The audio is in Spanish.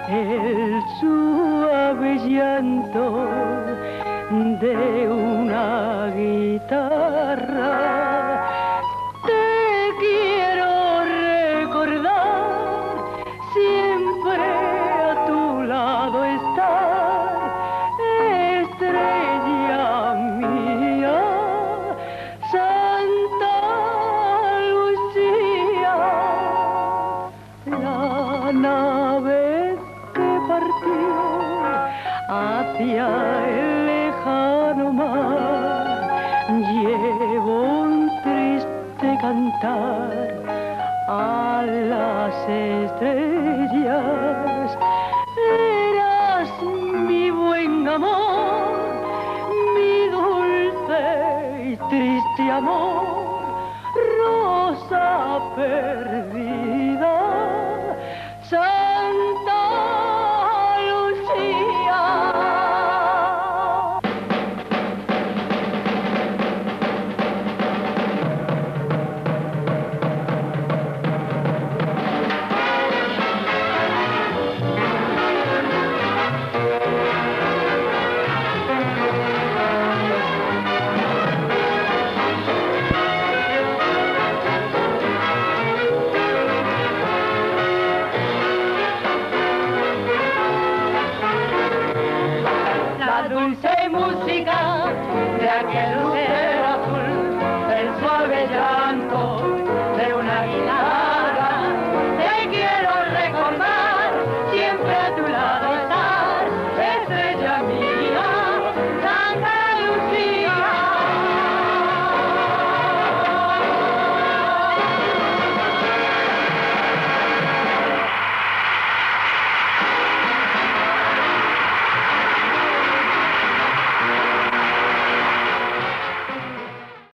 el suave llanto de una guitarra. Te quiero recordar, siempre a tu lado estar, estrella mía, Santa Lucía. La nave que partió hacia el lejano mar llevó un triste cantar a las estrellas. Eras mi buen amor, mi dulce y triste amor, rosa perdida, Santa Lucía. Dulce música de aquel lucero azul, el suave llanto